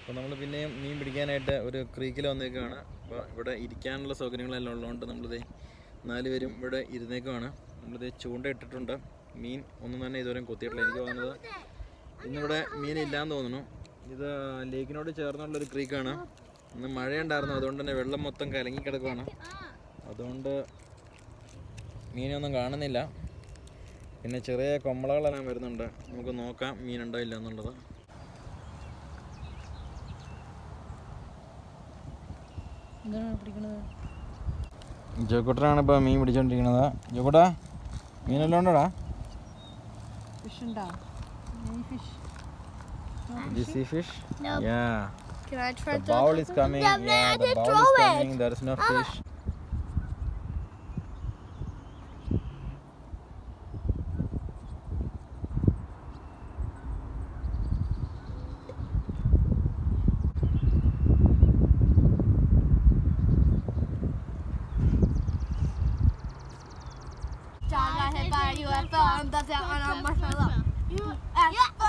അപ്പോൾ നമ്മൾ പിന്നെയും മീൻ പിടിക്കാനായിട്ട് ഒരു ക്രീക്കിൽ വന്നേക്കുകയാണ്. അപ്പോൾ ഇവിടെ ഇരിക്കാനുള്ള സൗകര്യങ്ങളെല്ലാം ഉള്ളതുകൊണ്ട് നമ്മളിത് 4 പേരും ഇവിടെ ഇരുന്നേക്കുവാണ്. നമ്മളിത് ചൂണ്ട ഇട്ടിട്ടുണ്ട്. മീൻ ഒന്നും തന്നെ ഇതുവരെ കൊത്തിയിട്ടില്ല. എനിക്ക് തോന്നുന്നത് ഇന്നിവിടെ മീനില്ലാന്ന് തോന്നുന്നു. ഇത് ലേക്കിനോട് ചേർന്നുള്ളൊരു ക്രീക്കാണ്. ഇന്ന് മഴയുണ്ടായിരുന്നു, അതുകൊണ്ട് തന്നെ വെള്ളം മൊത്തം കലങ്ങി കിടക്കുവാണ്. അതുകൊണ്ട് മീനൊന്നും കാണുന്നില്ല. പിന്നെ ചെറിയ കൊമ്മളകളെല്ലാം വരുന്നുണ്ട്. നമുക്ക് നോക്കാം മീനുണ്ടോ ഇല്ല എന്നുള്ളത്. ജോക്കുട്ടനാണ് ഇപ്പോൾ മീൻ പിടിച്ചോണ്ടിരിക്കുന്നത്. ജോക്കുട്ടാ, മീനെല്ലാം ഉണ്ടോടാ? Do you see fish? No. Yeah. Can I try the bowl is coming. Yeah, the bowl is coming. There is no fish. UFO and does it on a marshmallow. UFO!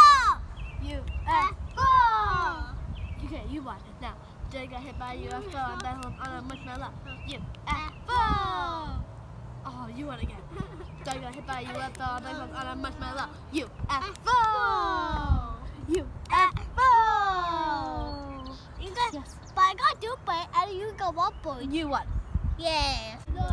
UFO! Okay, you want it now. Jay got hit by a UFO and that was on a marshmallow. UFO! Oh, you want it again. Jay got hit by a UFO and that was on a marshmallow. UFO! UFO! Yes. But I got 2 points and you got 1 point. You won. Yes. No.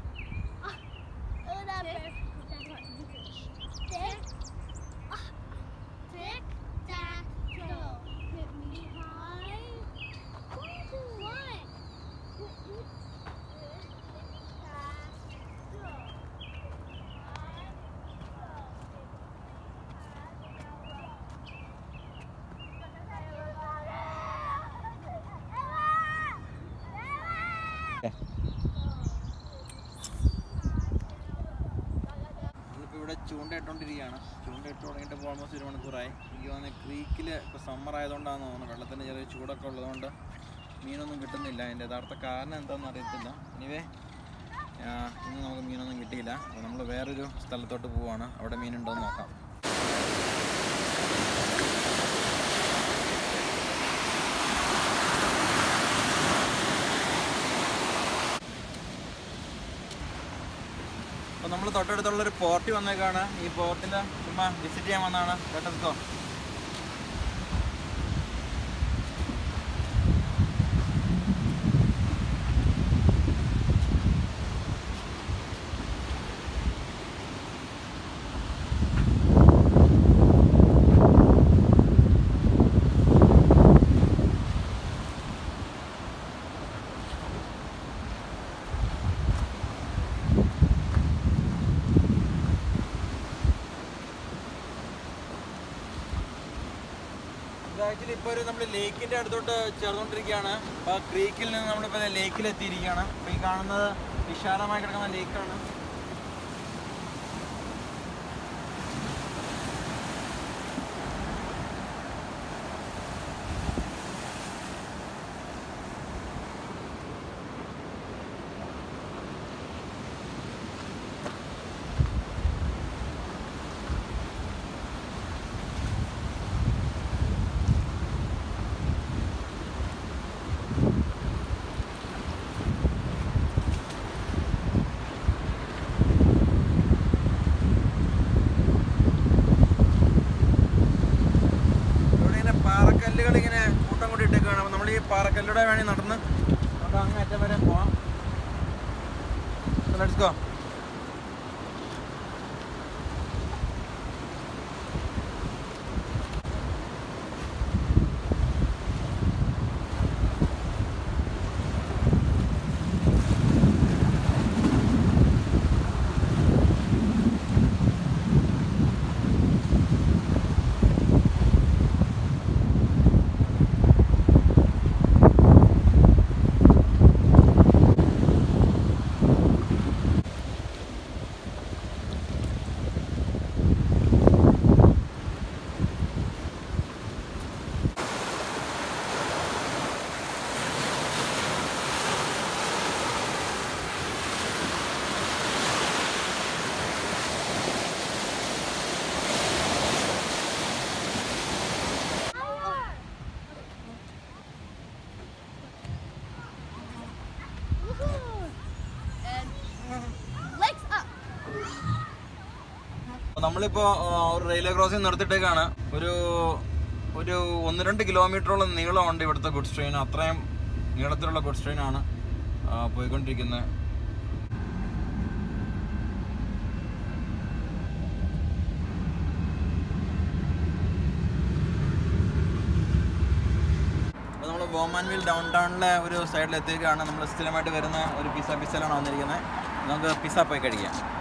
ഇവിടെ ചൂണ്ട ഇട്ടുകൊണ്ടിരിക്കുകയാണ്. ചൂണ്ട ഇട്ട് തുടങ്ങിയിട്ട് ഇപ്പോൾ almost 1 മണിക്കൂറായി. എനിക്ക് തോന്നുന്നത് ക്രീക്കിൽ ഇപ്പോൾ സമ്മർ ആയതുകൊണ്ടാണെന്ന് തോന്നുന്നു. വെള്ളത്തിന് ചെറിയ ചൂടൊക്കെ ഉള്ളതുകൊണ്ട് മീനൊന്നും കിട്ടുന്നില്ല. അതിൻ്റെ യഥാർത്ഥ കാരണം എന്താണെന്ന് അറിയത്തില്ല. എനിവേ ഇന്ന് നമുക്ക് മീനൊന്നും കിട്ടിയില്ല. അപ്പോൾ നമ്മൾ വേറൊരു സ്ഥലത്തോട്ട് പോവുകയാണ്. അവിടെ മീനുണ്ടോയെന്ന് നോക്കാം. അപ്പോൾ നമ്മൾ തൊട്ടടുത്തുള്ളൊരു പോർട്ടിൽ വന്നേക്കാണ്. ഈ പോർട്ടിൽ ചുമ്മാ വിസിറ്റ് ചെയ്യാൻ വന്നതാണ്. കേട്ടോ, ആക്ച്വലി ഇപ്പോൾ നമ്മൾ ലേക്കിൻ്റെ അടുത്തോട്ട് ചേർന്നുകൊണ്ടിരിക്കുകയാണ്. അപ്പോൾ ക്രീക്കിൽ നിന്ന് നമ്മളിപ്പോൾ ലേക്കിലെത്തിയിരിക്കുകയാണ്. അപ്പോൾ ഈ കാണുന്നത് വിശാലമായി കിടക്കുന്ന ലേക്കാണ്. പാറക്കല്ലുകളിങ്ങനെ കൂട്ടം കൂടി ഇട്ടേക്കാണ്. അപ്പോൾ നമ്മൾ ഈ പാറക്കല്ലുടെ വേണേൽ നടന്ന് നമുക്ക് അങ്ങ് അറ്റം വരെ പോവാം. Let's go. നമ്മളിപ്പോൾ ഒരു റെയിൽവേ ക്രോസിംഗ് നിർത്തിയിട്ടേക്കാണ്. ഒരു 1-2 കിലോമീറ്ററോളം നീളമുണ്ട് ഇവിടുത്തെ ഗുഡ്സ് ട്രെയിൻ. അത്രയും നീളത്തിലുള്ള ഗുഡ്സ് ട്രെയിനാണ് പോയിക്കൊണ്ടിരിക്കുന്നത്. നമ്മൾ ബോമാൻവിൽ ഡൗൺ ടൗണിലെ ഒരു സൈഡിലെത്തിയേക്കാണ്. നമ്മൾ സ്ഥിരമായിട്ട് വരുന്ന ഒരു പിസ്സയിലാണ് വന്നിരിക്കുന്നത്. നമുക്ക് പിസ്സ പോയി കഴിക്കാം.